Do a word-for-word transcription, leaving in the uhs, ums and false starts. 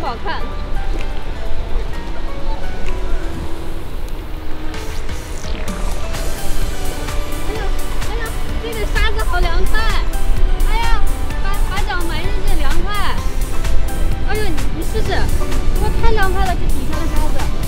好看。哎呀哎呀，这个沙子好凉快！哎呀，把把脚埋进去凉快。哎呦，你你试试，哇，太凉快了，这底下的沙子。